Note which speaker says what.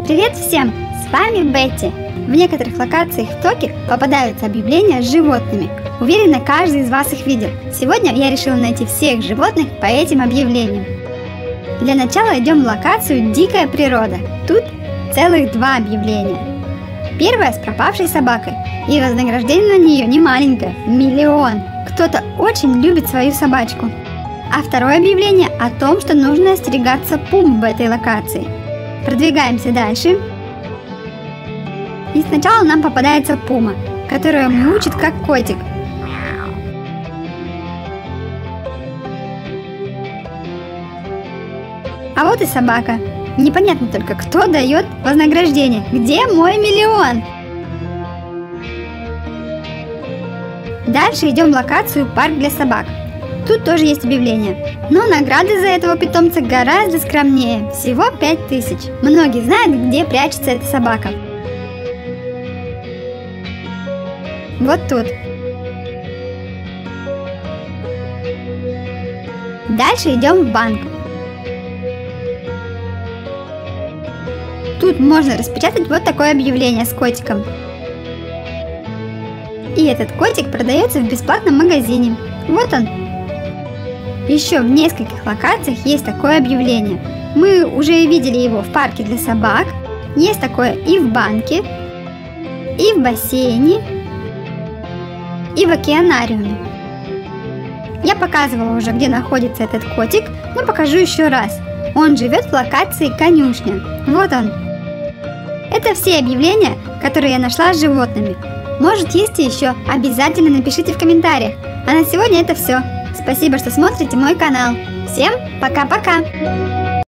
Speaker 1: Привет всем! С вами Бетти. В некоторых локациях в Токе попадаются объявления с животными. Уверена, каждый из вас их видел. Сегодня я решила найти всех животных по этим объявлениям. Для начала идем в локацию «Дикая природа». Тут целых 2 объявления. Первое с пропавшей собакой, и вознаграждение на нее не маленькое – 1 000 000. Кто-то очень любит свою собачку. А второе объявление о том, что нужно остерегаться пум в этой локации. Продвигаемся дальше. И сначала нам попадается пума, которая мяучит как котик. А вот и собака. Непонятно только, кто дает вознаграждение. Где мой 1 000 000? Дальше идем в локацию «Парк для собак». Тут тоже есть объявление. Но награды за этого питомца гораздо скромнее. Всего 5000. Многие знают, где прячется эта собака. Вот тут. Дальше идем в банк. Тут можно распечатать вот такое объявление с котиком. И этот котик продается в бесплатном магазине. Вот он. Еще в нескольких локациях есть такое объявление. Мы уже видели его в парке для собак. Есть такое и в банке, и в бассейне, и в океанариуме. Я показывала уже, где находится этот котик, но покажу еще раз. Он живет в локации «Конюшня». Вот он. Это все объявления, которые я нашла с животными. Может, есть и еще? Обязательно напишите в комментариях. А на сегодня это все. Спасибо, что смотрите мой канал. Всем пока-пока!